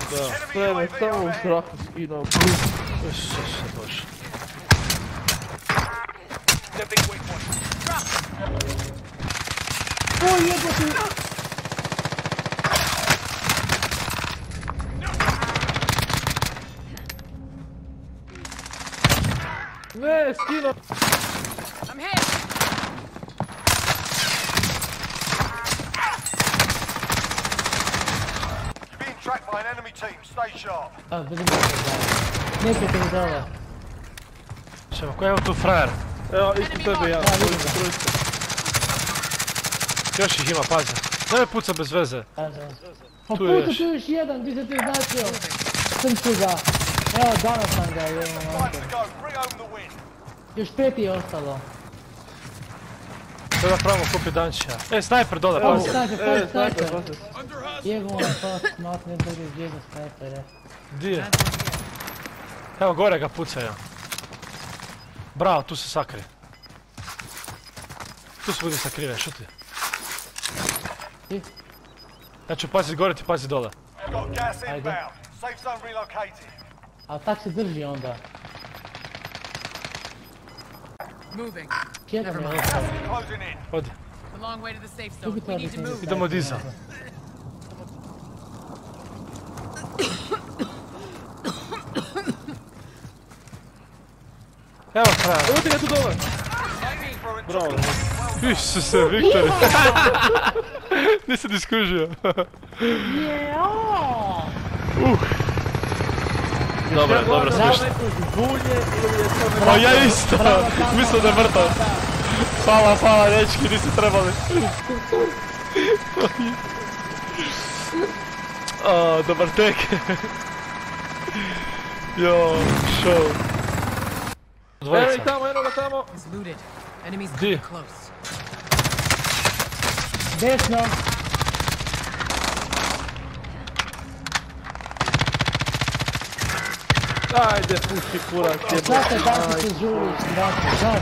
Da, spremaj samo u zraku skinuo. Isuse Bože. O jebote! Ne, skinuo! I'm hit. You're being tracked by an enemy team. Stay sharp. A, vidim da se da. Neko te mi dole. Čemo, ko je evo tu frajer? Evo, ispod tebe ja. vidim ga. Još ih ima, pazi. Ne me puca bez veze. Pa Tu je puto još. tu još jedan, gdje se ti značio? Crncu ga. Evo, danas sam ga, evo. Time to go. Bring home the win. Još 5 je ostalo. Sada pravimo kupi dančija. Snajper dole, Evo, pazi. snajper, Snajper, snajper. Jebo vam pas, matne dođe gdje za snajpere. Di je? Evo gore ga pucaju. Bravo, tu se sakri. Tu se budi sakriven, šuti. Ti? Ja ću pazit gore, ti pazi dole. Got gas Ajde. inbound. Safe zone relocated. A tak se drži onda. Moving. Jedan je ostao. Closing in. Odi. A long way to the safe Tu zone. bi We trebali need to snimiti move. Idemo diza. Evo frajer. Evo ti ga tu dole! Bravo. Isuse, Viktor. Nisam ni skužio. Dobro, dobro smišno. Bulje ili je to Pa ja isto! Mislim da je mrtav. Hvala, dečki, nisi trebali. Dobar tek. Jo, show. Evo Dvojica. i tamo, eno ga tamo! It's looted. Enemies Di? getting close. Desno. Ajde, pusti kurak jebate. Znate da si se žuriš, znate.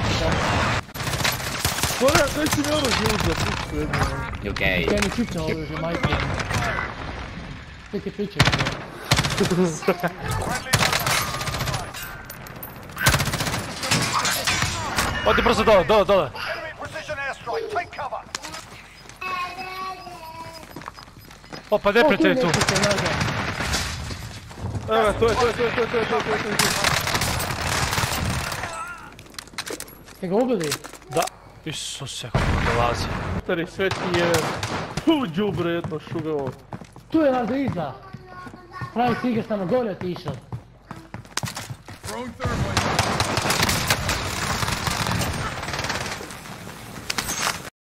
Korak, koji si mi oružje uzeo, pusti jedno. You gay. Kaj mi čipno oružje, majke. Sve ti priče. Odi brzo dole. Enemy precision airstrike. Take cover. Opa, neprijatelj je tu. Evo ga, to je. Ste ga ubili? Da. Isuse, kako dolazi. Stari, sve ti je... Puh, džubre jedno šugevo. Tu je nas iza. Pravi stiger samo gore otišao. Throwing third one.